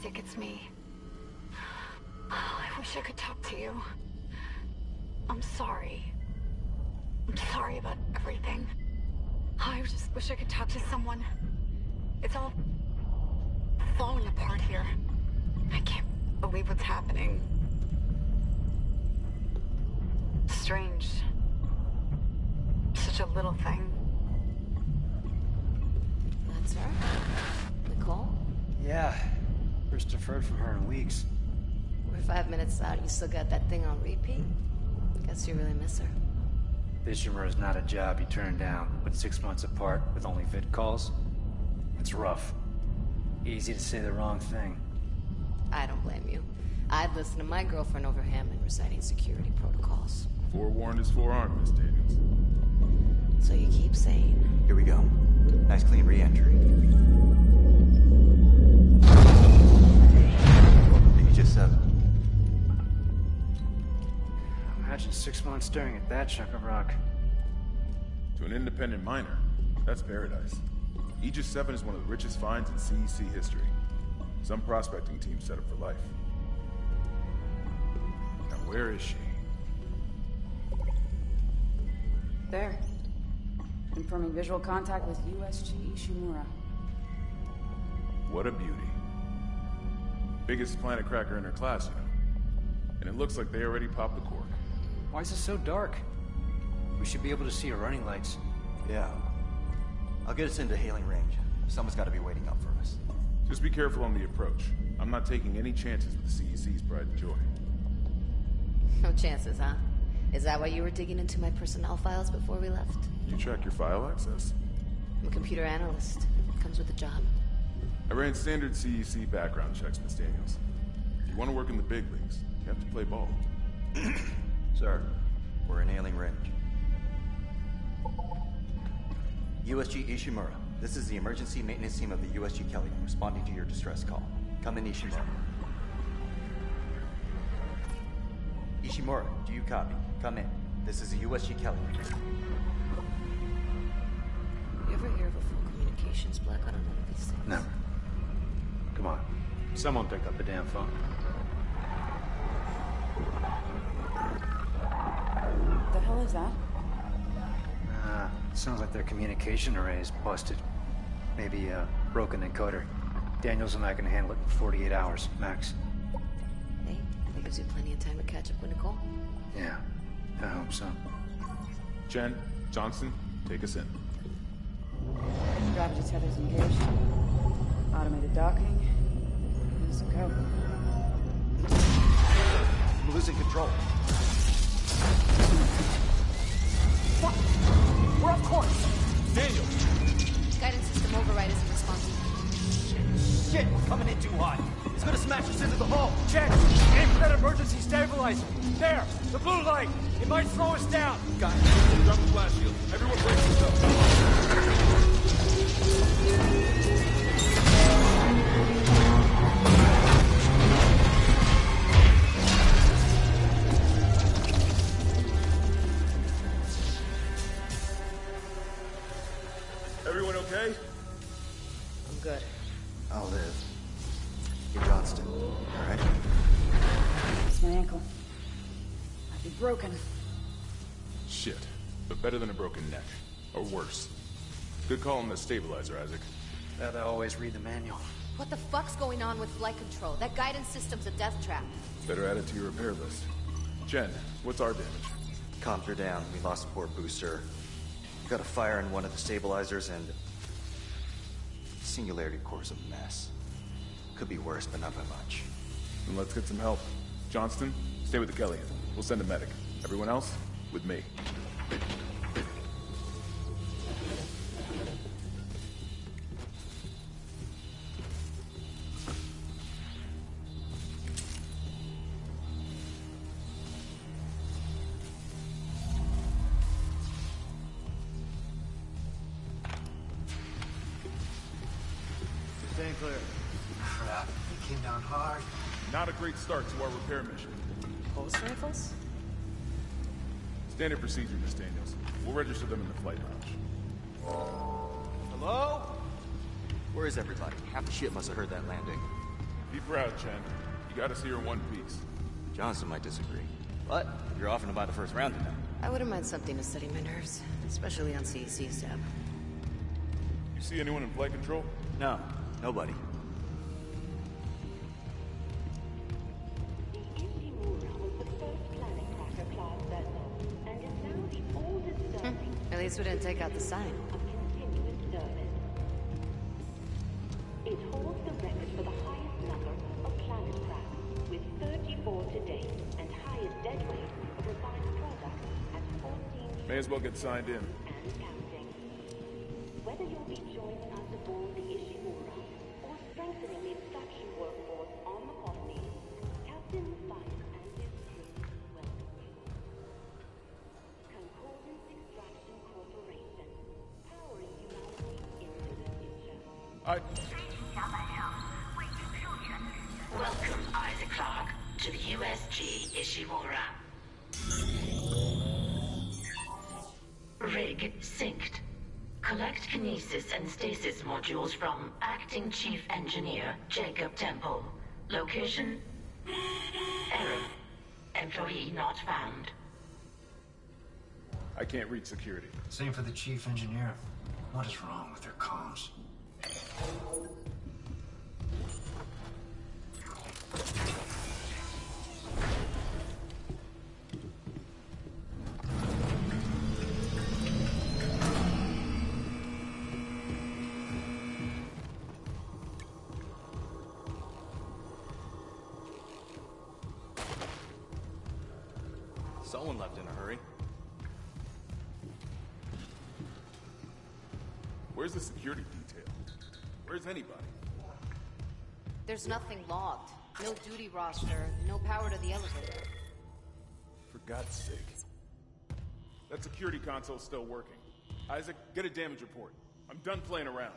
Isaac, it's me. I wish I could talk to you. I'm sorry. I'm sorry about everything. I just wish I could talk to someone. It's all falling apart here. I can't believe what's happening. Strange. Such a little thing. That's her? Nicole? Yeah. First deferred from her in weeks. We're 5 minutes out. You still got that thing on repeat? Guess you really miss her. Ishimura is not a job you turn down, but 6 months apart with only vid calls? It's rough. Easy to say the wrong thing. I don't blame you. I'd listen to my girlfriend over Hammond reciting security protocols. Forewarned is forearmed, Miss Daniels. So you keep saying. Here we go. Nice clean re-entry. Welcome to Aegis 7. Imagine 6 months staring at that chunk of rock. To an independent miner, that's paradise. Aegis 7 is one of the richest finds in CEC history. Some prospecting team set up for life. Now where is she? There. Confirming visual contact with USG Ishimura. What a beauty. Biggest planet cracker in her class, you know. And it looks like they already popped the cork. Why is it so dark? We should be able to see her running lights. Yeah. I'll get us into hailing range. Someone's got to be waiting up for us. Just be careful on the approach. I'm not taking any chances with CEC's pride and joy. No chances, huh? Is that why you were digging into my personnel files before we left? You check your file access? I'm a computer analyst. Comes with the job. I ran standard CEC background checks, Miss Daniels. If you want to work in the big leagues, you have to play ball. Sir, we're in hailing range. USG Ishimura, this is the emergency maintenance team of the USG Kelly responding to your distress call. Come in, Ishimura. Ishimura, do you copy? Come in. This is the USG Kelly. You ever hear of a full communications blackout on one of these things? Never. Come on. Someone pick up the damn phone. The hell is that? Sounds like their communication array is busted. Maybe a broken encoder. Daniels and I can handle it in 48 hours, max. Hey, that gives you plenty of time to catch up with Nicole. Yeah, I hope so. Jen, Johnson, take us in. Gravity tethers engaged. Automated docking. Let's go. I'm losing control. Fuck! We're off course! Daniel! Guidance system override isn't responsive. Shit, we're coming in too hot. It's gonna smash us into the hull. Check! Aim for that emergency stabilizer. There! The blue light! It might slow us down! Got it. Drop the flash shield. Everyone brace yourself. Everyone okay? I'm good. I'll live. You're Johnston, all right? It's my ankle. Might be broken. Shit. But better than a broken neck. Or worse. Good call on the stabilizer, Isaac. Gotta always read the manual. What the fuck's going on with flight control? That guidance system's a death trap. Better add it to your repair list. Jen, what's our damage? Comms are down. We lost a port booster. Got a fire in one of the stabilizers and... Singularity core's a mess. Could be worse, but not by much. Then let's get some help. Johnston, stay with the Kellyan. We'll send a medic. Everyone else, with me. Staying clear. Crap, he came down hard. Not a great start to our repair mission. Pulse rifles? Standard procedure, Miss Daniels. We'll register them in the flight lounge. Hello? Where is everybody? Half the ship must have heard that landing. Be proud, Chen. You got us here in one piece. Johnson might disagree. But you're offering to buy the first round tonight. I wouldn't mind something to steady my nerves, especially on CEC step. You see anyone in flight control? No, nobody. At least we didn't take out the sign. It holds the record for the highest number of planet cracks, with 34 to date, and highest dead weight of refined product at 14. May as well get signed in. And counting. Whether you'll be joining us aboard the Ishimura or strengthening the extraction workforce on the colony, Captain Mathias and his crew welcome you. Concordance Extraction Corporation, powering humanity into the future. Welcome, Isaac Clarke, to the USG Ishimura. Rig synced. Collect kinesis and stasis modules from Acting Chief Engineer Jacob Temple. Location? Error. Employee not found. I can't reach security. Same for the chief engineer. What is wrong with their comms? Someone left in a hurry. Where's the security detail? Where's anybody? There's nothing logged. No duty roster, no power to the elevator. For God's sake. That security console's still working. Isaac, get a damage report. I'm done playing around.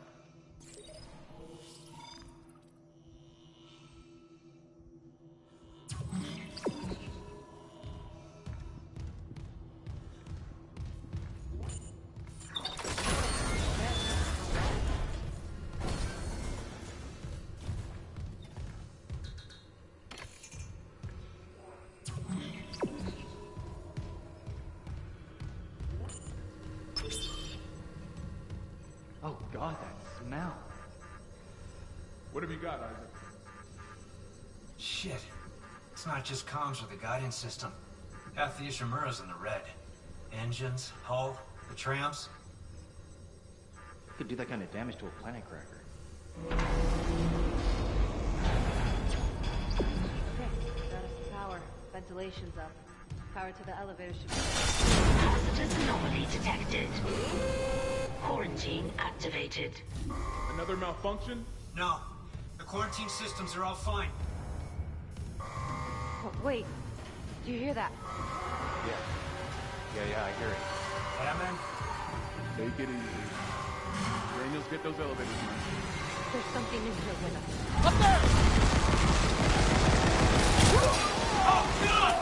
Oh God, that smell. What have you got, Isaac? Shit. It's not just comms or the guidance system. Half the Ishimura's in the red. Engines, hull, the trams. Could do that kind of damage to a planet cracker. Okay, got us the power. Ventilation's up. Power to the elevator should be... Hazardous anomaly detected. Quarantine activated. Another malfunction? No. The quarantine systems are all fine. Oh, wait. Do you hear that? Yeah, I hear it. Yeah, man? Take it easy. Daniels, get those elevators running. There's something in here with us. Up there! Oh, God!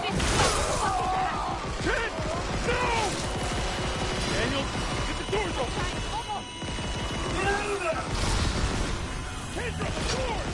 Ken! No! Daniels, get the doors open! Get out of there! Ken, drop the doors!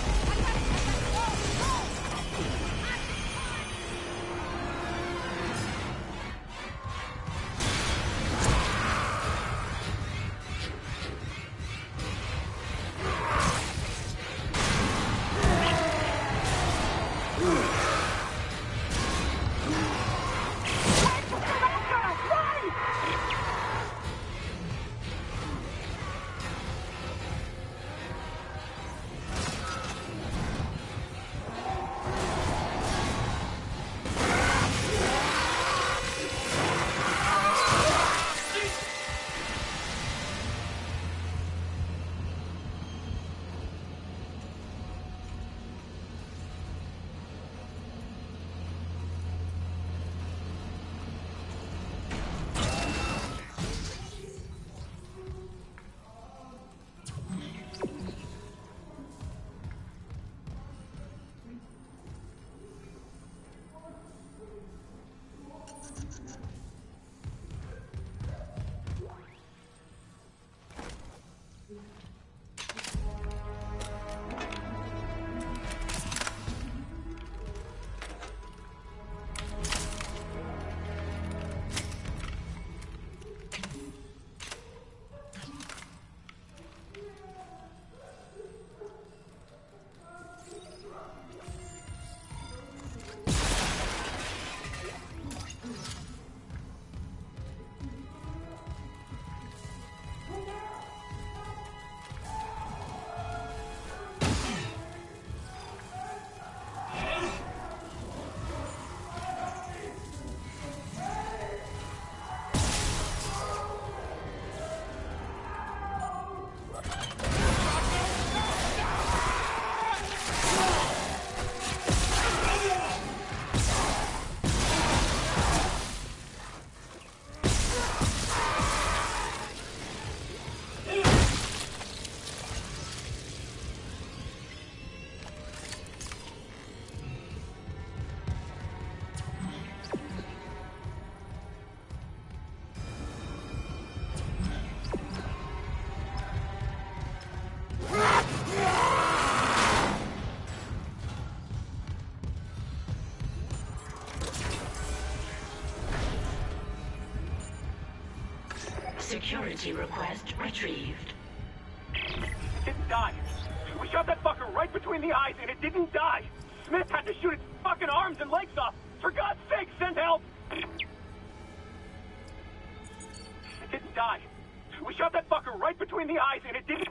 Security request retrieved. It didn't die. We shot that fucker right between the eyes and it didn't die. Smith had to shoot its fucking arms and legs off. For God's sake, send help! It didn't die. We shot that fucker right between the eyes and it didn't...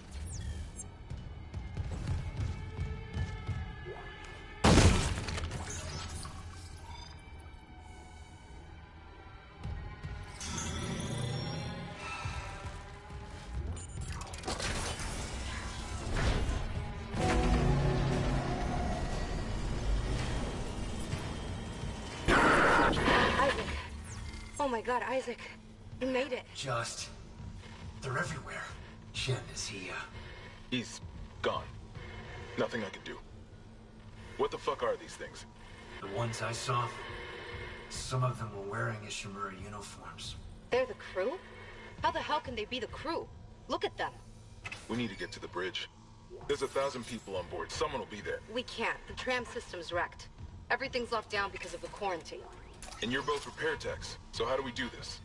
Oh my god, Isaac. You made it. They're everywhere. Jen, is he, He's gone. Nothing I can do. What the fuck are these things? The ones I saw? Some of them were wearing Ishimura uniforms. They're the crew? How the hell can they be the crew? Look at them. We need to get to the bridge. There's 1,000 people on board. Someone will be there. We can't. The tram system's wrecked. Everything's locked down because of the quarantine. And you're both repair techs. So how do we do this?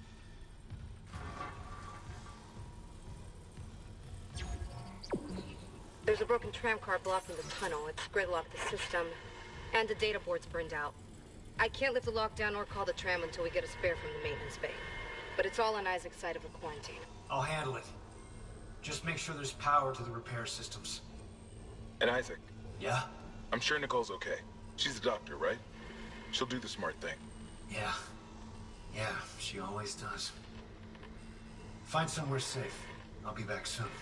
There's a broken tram car blocking the tunnel. It's gridlocked the system. And the data board's burned out. I can't lift the lockdown or call the tram until we get a spare from the maintenance bay. But it's all on Isaac's side of the quarantine. I'll handle it. Just make sure there's power to the repair systems. And Isaac? Yeah? I'm sure Nicole's okay. She's a doctor, right? She'll do the smart thing. Yeah, she always does. Find somewhere safe. I'll be back soon.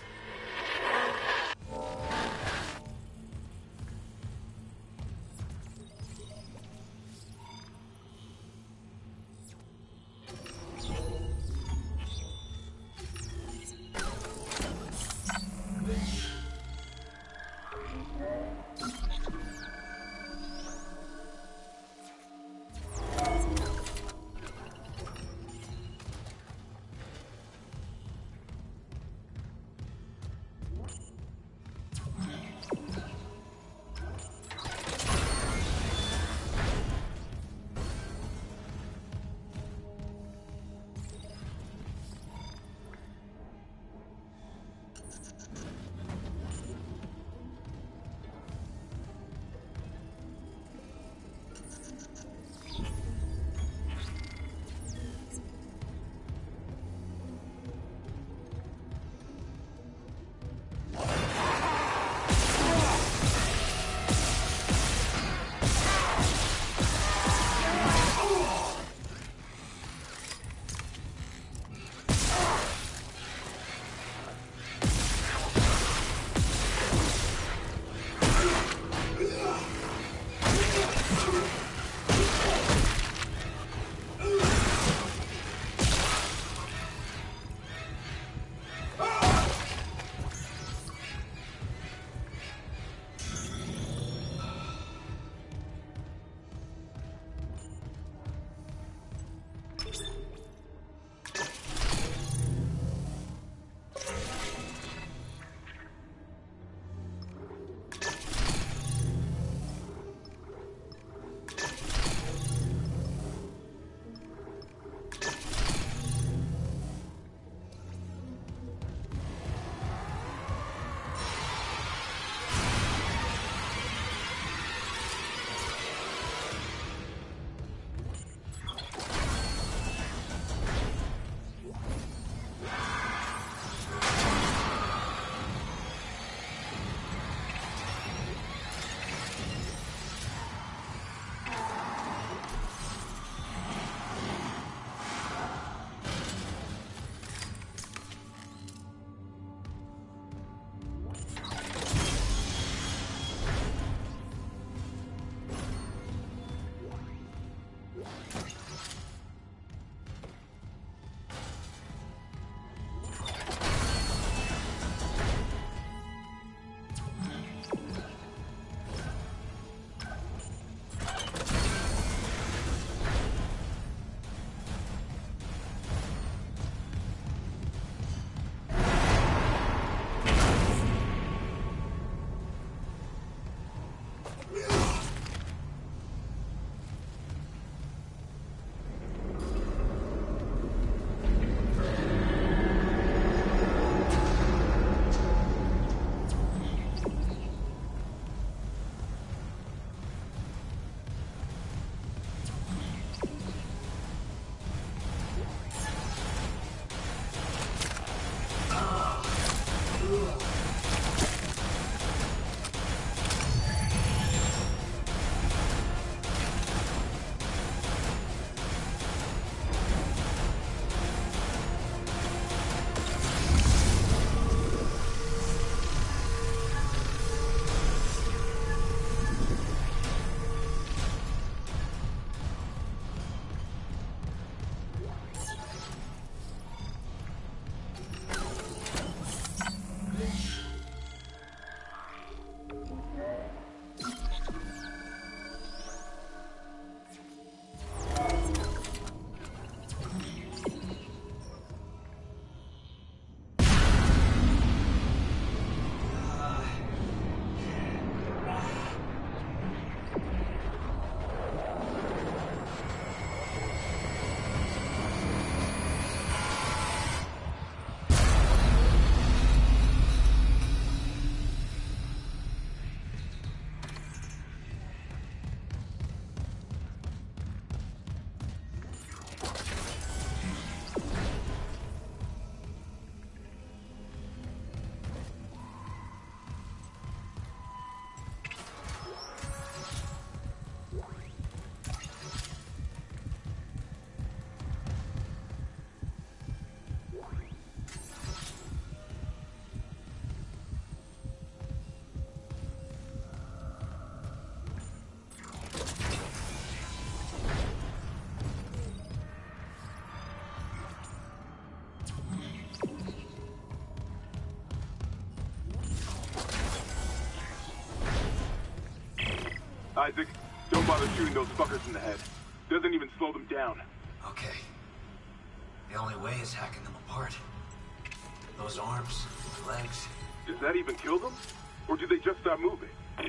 Isaac, don't bother shooting those fuckers in the head. Doesn't even slow them down. Okay. The only way is hacking them apart. Those arms, legs. Does that even kill them? Or do they just stop moving?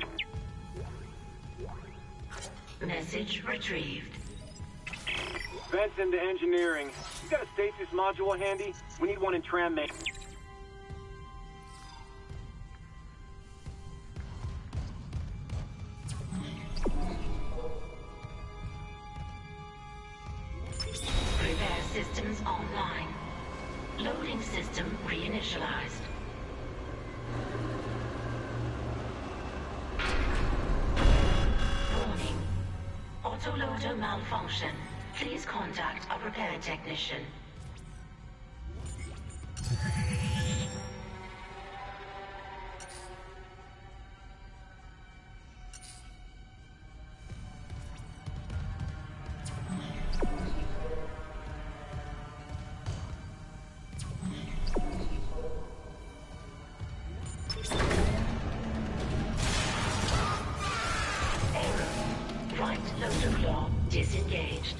Message retrieved. Vents into engineering. You got a stasis module handy? We need one in tram main. Repair systems online. Loading system reinitialized. Warning. Autoloader malfunction. Please contact a repair technician. Right loader claw disengaged.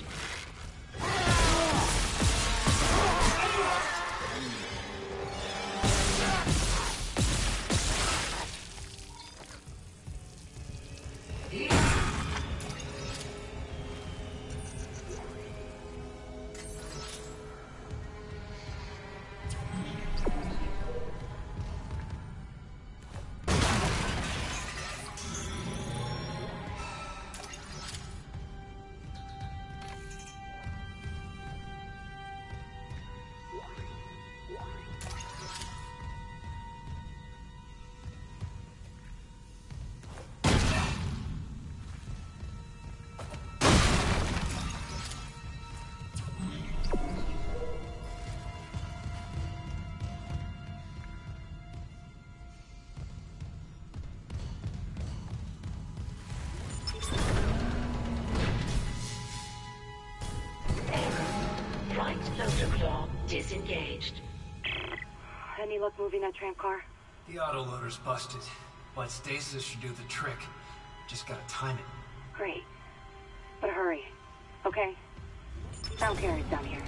Right loader claw disengaged. Any luck moving that tram car? The autoloader's busted, but stasis should do the trick. Just gotta time it. Great. But hurry, okay? Sound carries down here.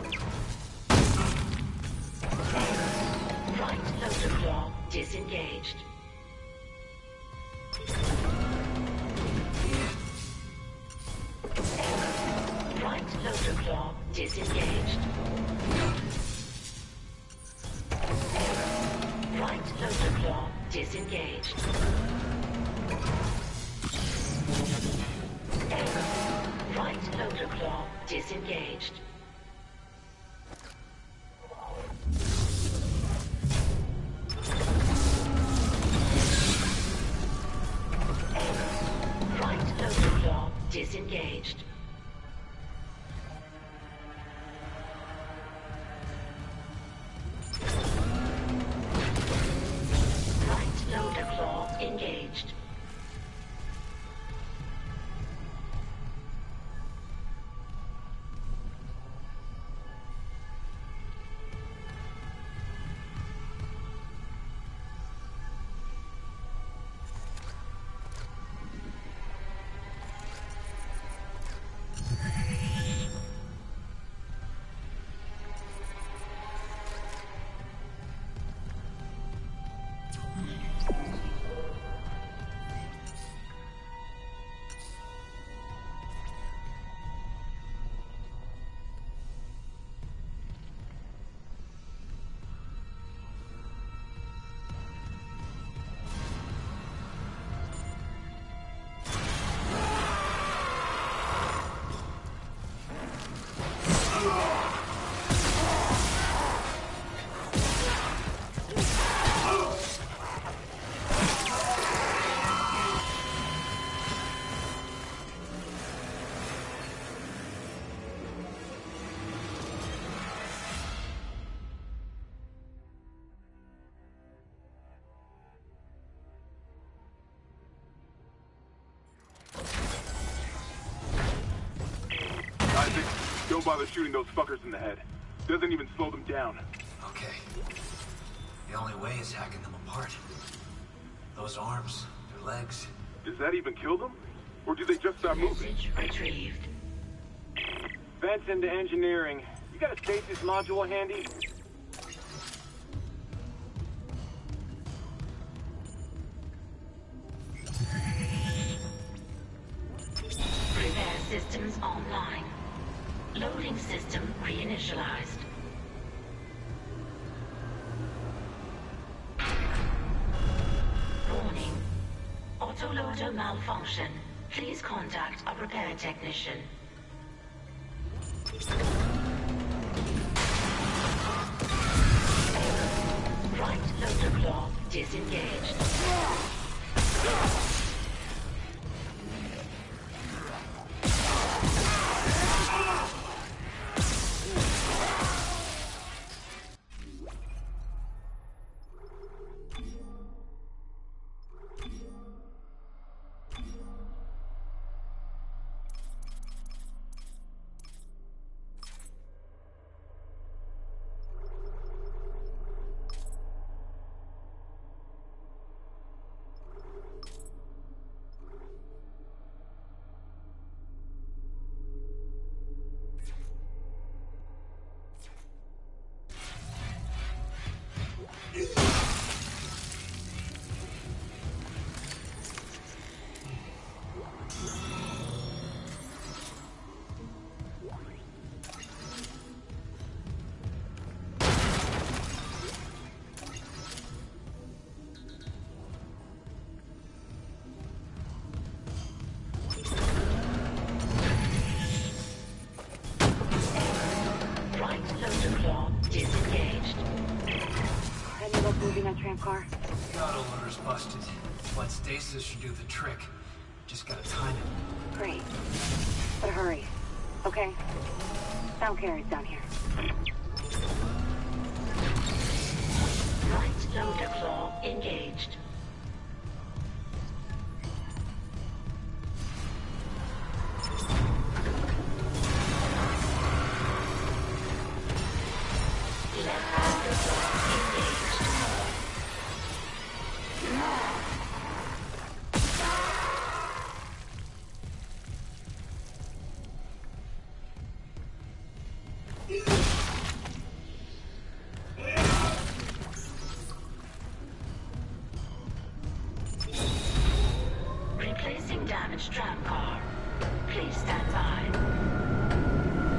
Right loader claw disengaged. Right loader claw disengaged. Right loader claw disengaged. Right loader claw disengaged. Right loader claw disengaged. Right loader claw engaged. Isaac, don't bother shooting those fuckers in the head. Doesn't even slow them down. Okay. The only way is hacking them apart. Those arms, their legs. Does that even kill them? Or do they just stop moving? Message retrieved. Vents into engineering. You got a stasis module handy? Repair systems online. Loading system reinitialized. Warning. Autoloader malfunction. Please contact a repair technician. Right loader claw disengaged. Car. The autoloader's busted. Flight stasis should do the trick. Just gotta time it. Great. But hurry. Okay? Sound carries down here. Right loader claw engaged. Replacing damaged tram car. Please stand by.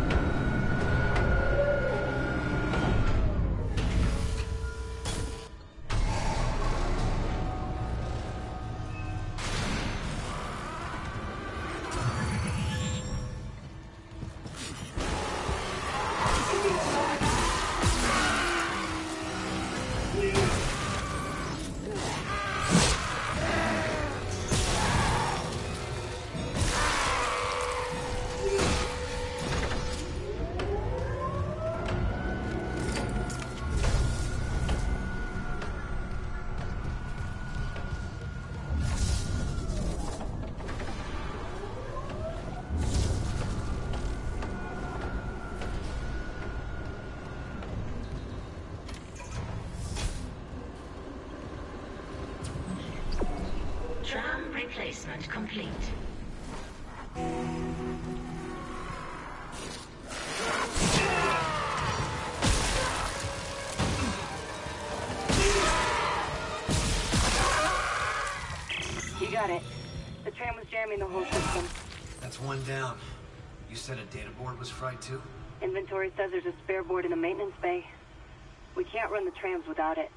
Tram replacement complete. You got it. The tram was jamming the whole system. That's one down. You said a data board was fried too? Inventory says there's a spare board in the maintenance bay. We can't run the trams without it.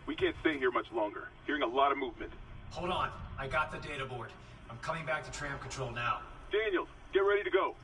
We can't stay here much longer. Hearing a lot of movement. Hold on. I got the data board. I'm coming back to tram control now. Daniels, get ready to go.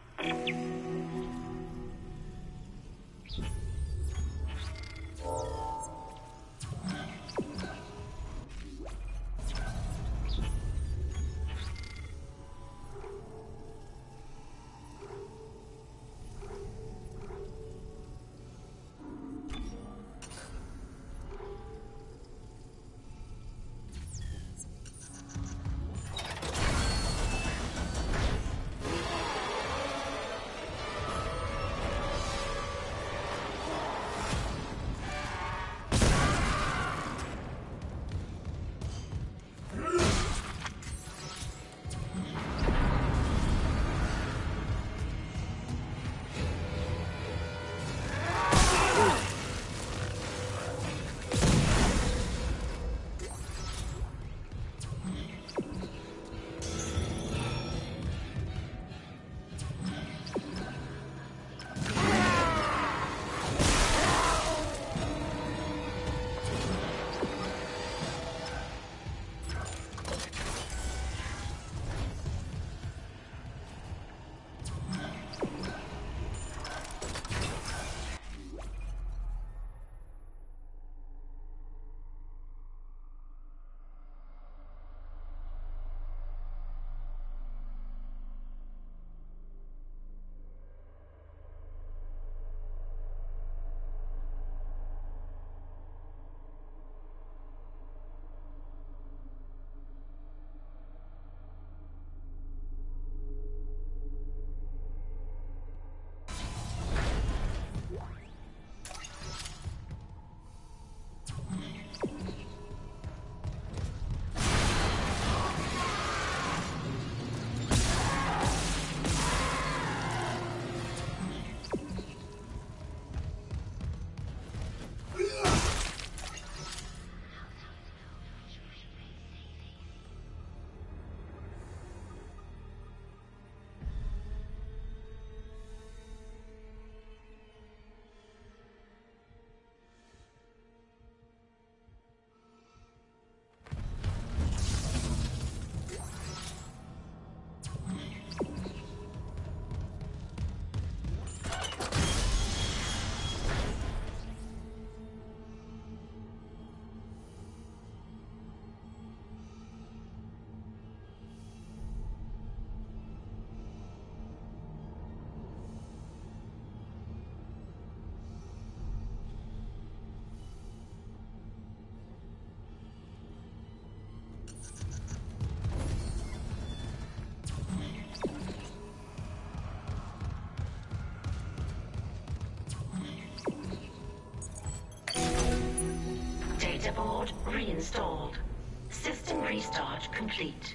Data board reinstalled. System restart complete.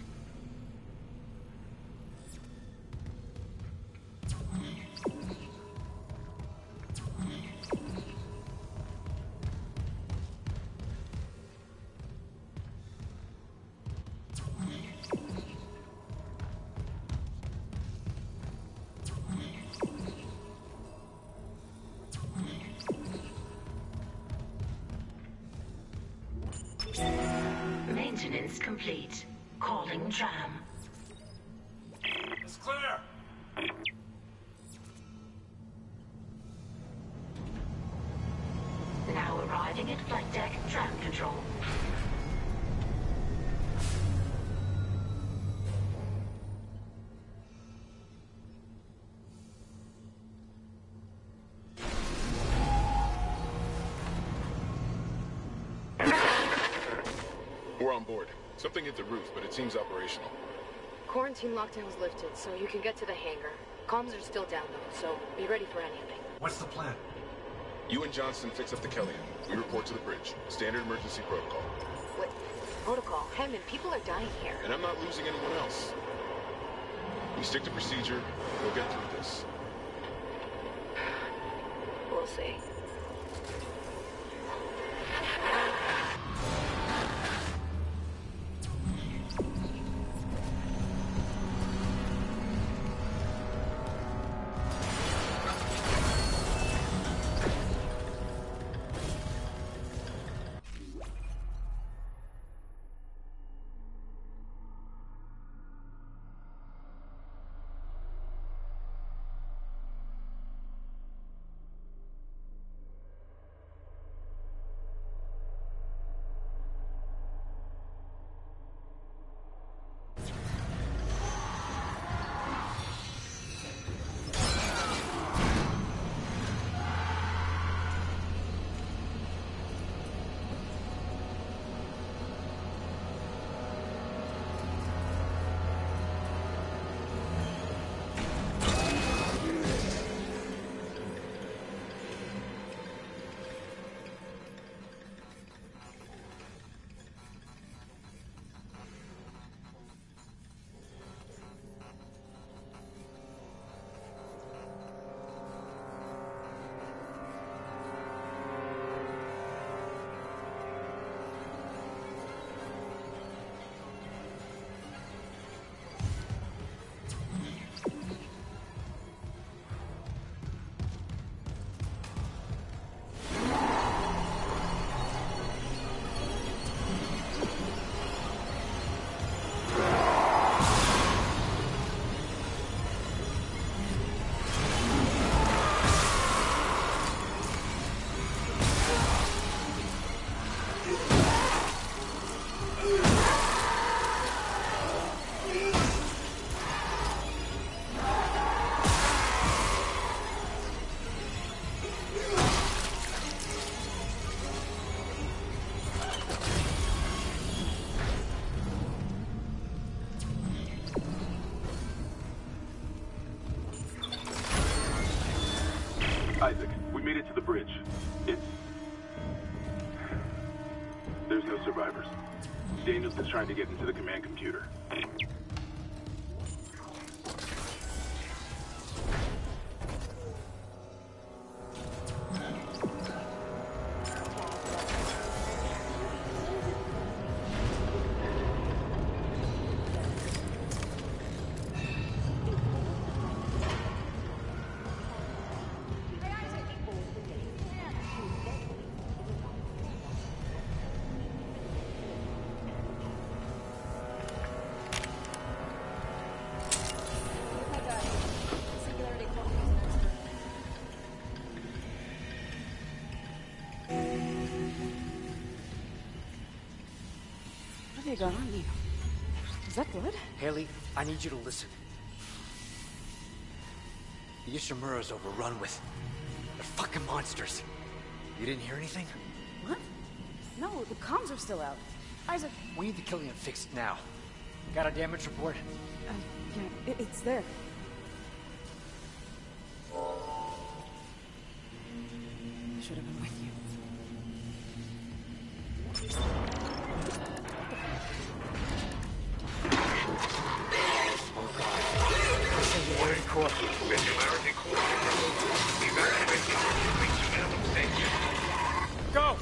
Maintenance complete. Calling tram. It's clear! Now arriving at flight deck tram control. We're on board. Something hit the roof, but it seems operational. Quarantine lockdown was lifted, so you can get to the hangar. Comms are still down though, so be ready for anything. What's the plan? You and Johnston fix up the Kellyan. We report to the bridge. Standard emergency protocol. What? Protocol? Hammond, people are dying here. And I'm not losing anyone else. We stick to procedure, we'll get through this. We'll see. There's no survivors. Daniels is trying to get into the command computer. What have you got on you? Is that blood? Haley, I need you to listen. The Ishimura's overrun with... they're fucking monsters. You didn't hear anything? What? No, the comms are still out. Isaac... We need the Killian fixed now. Got a damage report? Yeah, it's there. I should have been with you. Singularity core. Singularity core. Go!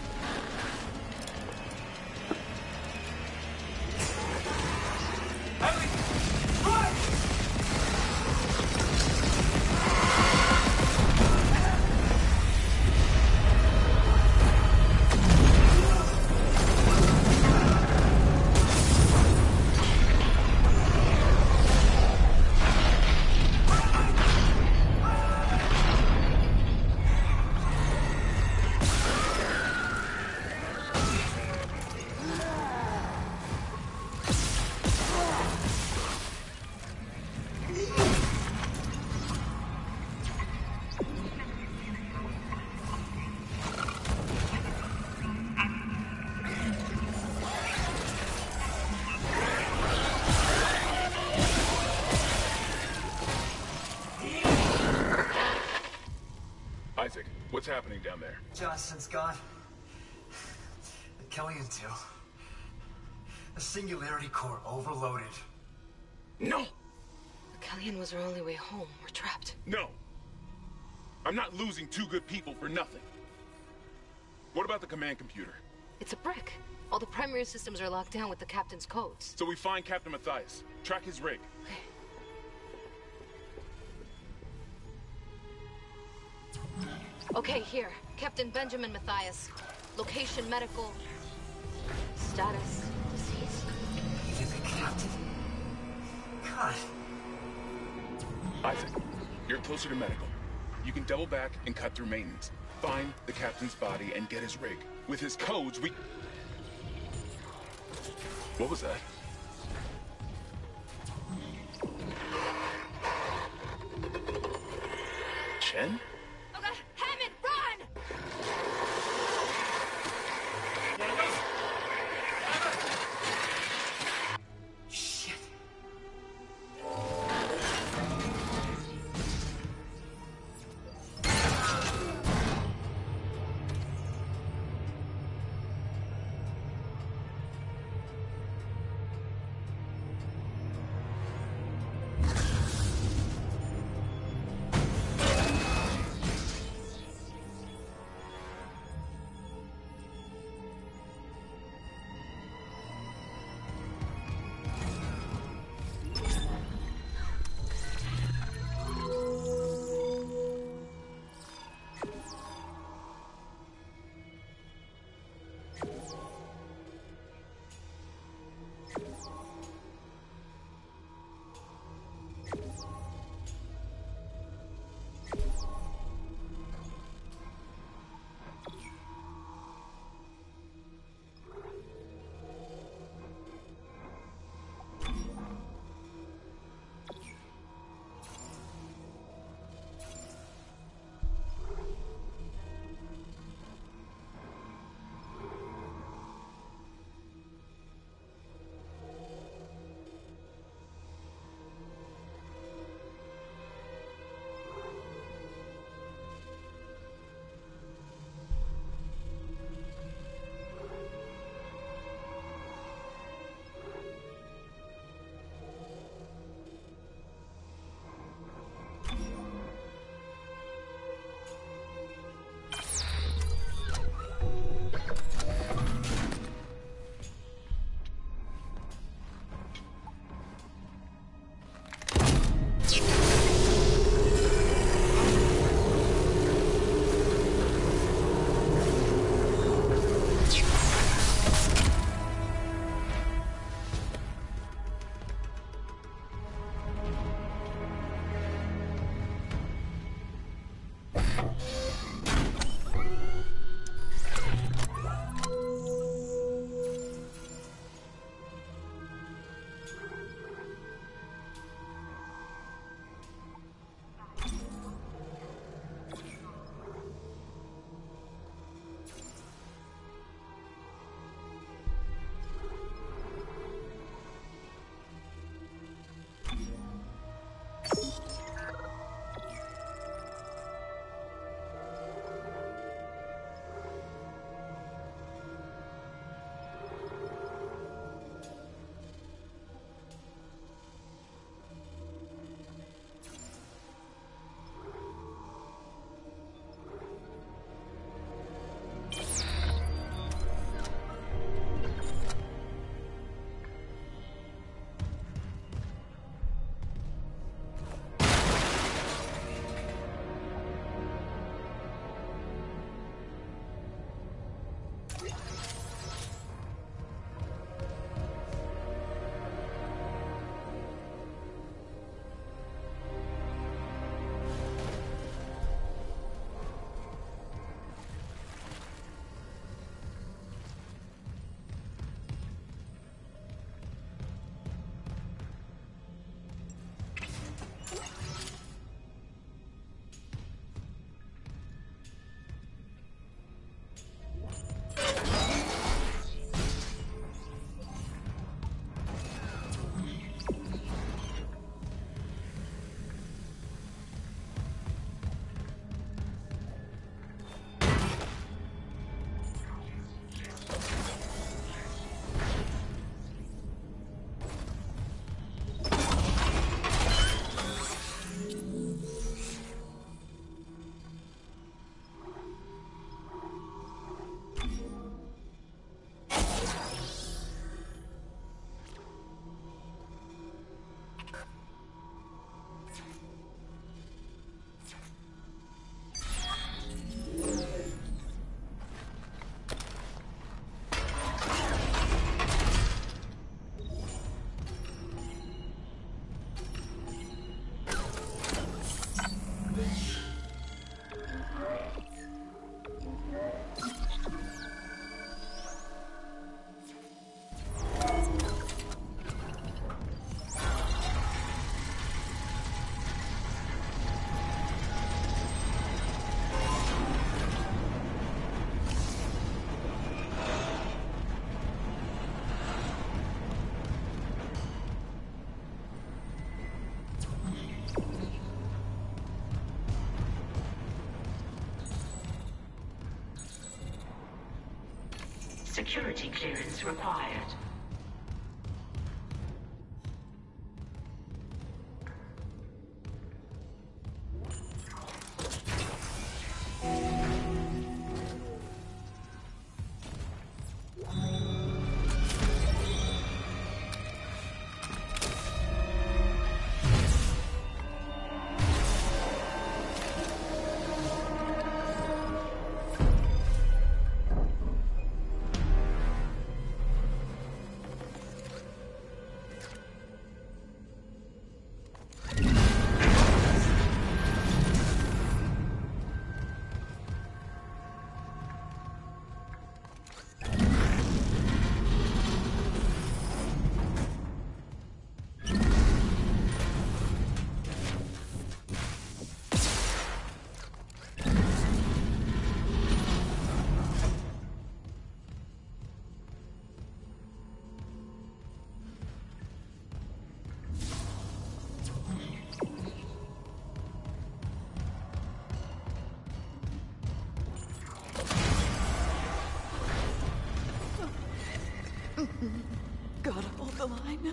Isaac, what's happening down there? Johnson's gone. The Killian too. The Singularity Core overloaded. No! The Killian was our only way home. We're trapped. No! I'm not losing two good people for nothing. What about the command computer? It's a brick. All the primary systems are locked down with the captain's codes. So we find Captain Matthias, track his rig. Okay, here. Captain Benjamin Matthias. Location medical. Status deceased. Even the captain. God. Isaac, you're closer to medical. You can double back and cut through maintenance. Find the captain's body and get his rig. With his codes, we... What was that? Chen? Okay, Hammond, run! Shit. security clearance required. Gotta hold the line.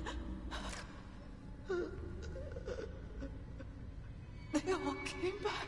They all came back.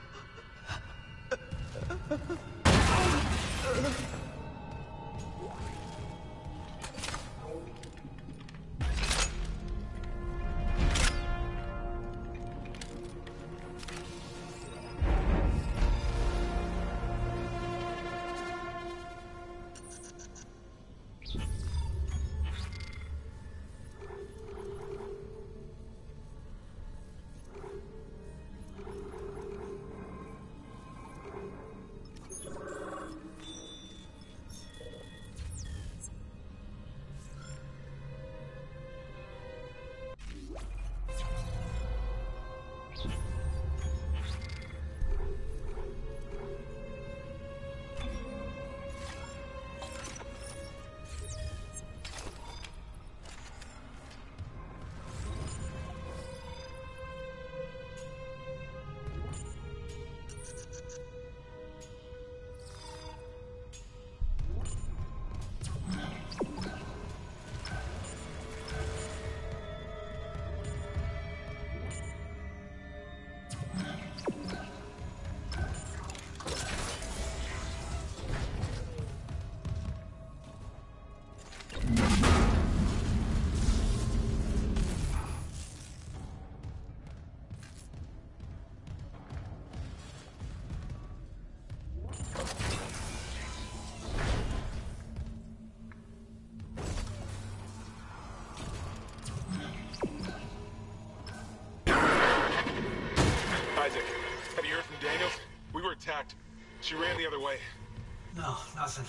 Isaac, have you heard from Daniels? We were attacked. She ran the other way. No, nothing.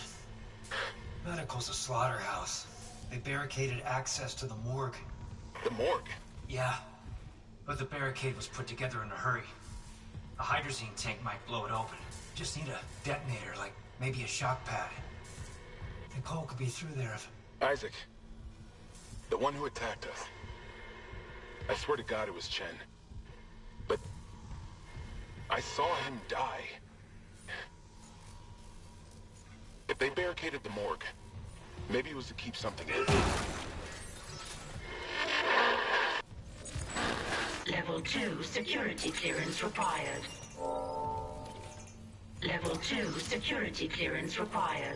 Medical's a slaughterhouse. They barricaded access to the morgue. The morgue? Yeah. But the barricade was put together in a hurry. A hydrazine tank might blow it open. Just need a detonator, like maybe a shock pad. Nicole could be through there if... Isaac. The one who attacked us. I swear to God it was Chen. But... I saw him die. If they barricaded the morgue, maybe it was to keep something in. Level 2 security clearance required. Level 2 security clearance required.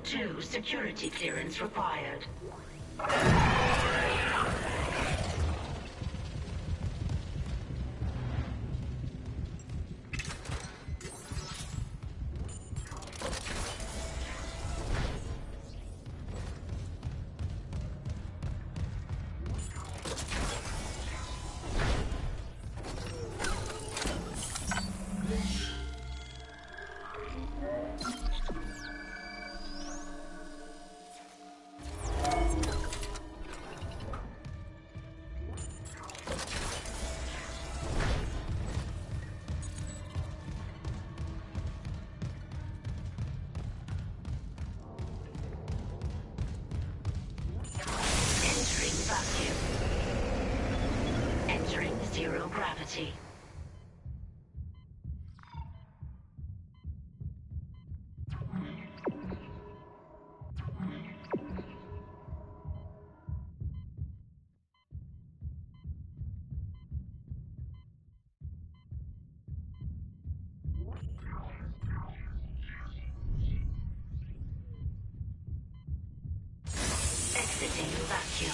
2 security clearance required. Entering zero gravity. Exiting vacuum.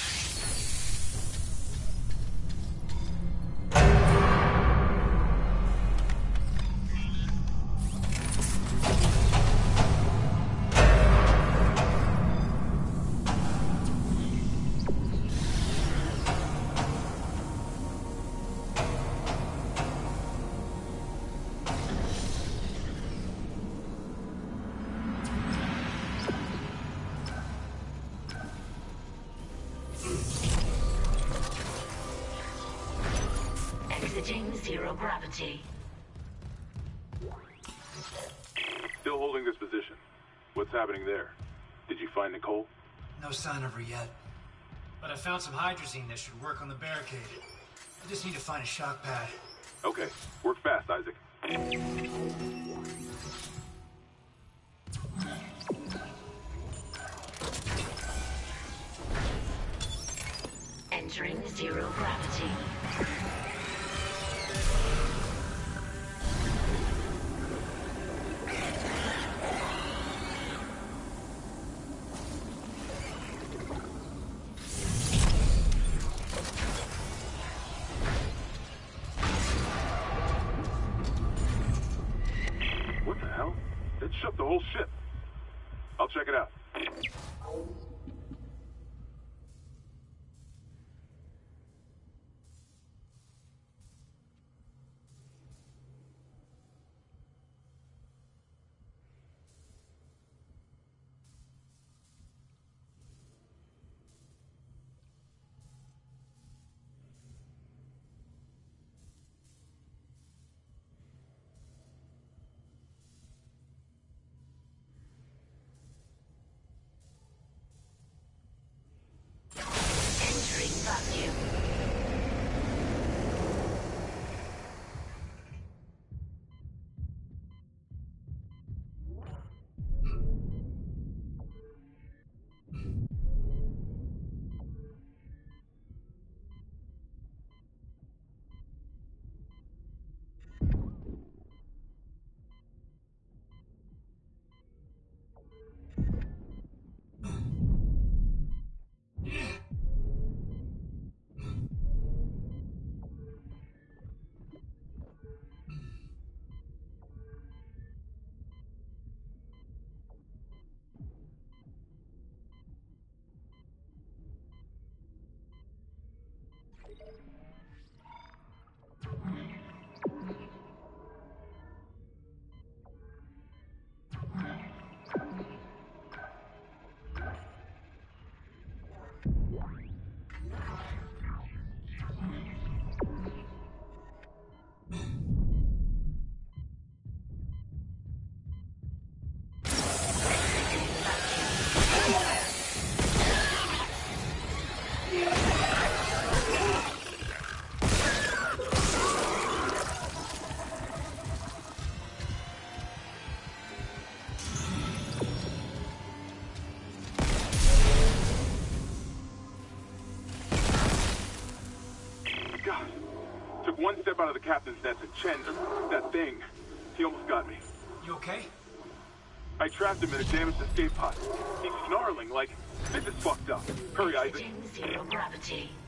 Exiting zero gravity. Still holding this position. What's happening there? Did you find Nicole? No sign of her yet. But I found some hydrazine that should work on the barricade. I just need to find a shock pad. Okay. Work fast, Isaac. Entering zero gravity. What the hell? It shook the whole ship. I'll check it out. Entering vacuum. God. Took one step out of the captain's nest and Chen, that thing, he almost got me. You okay? I trapped him in a damaged escape pod. He's snarling like, this is fucked up. Hurry, Isaac. Exiting zero gravity.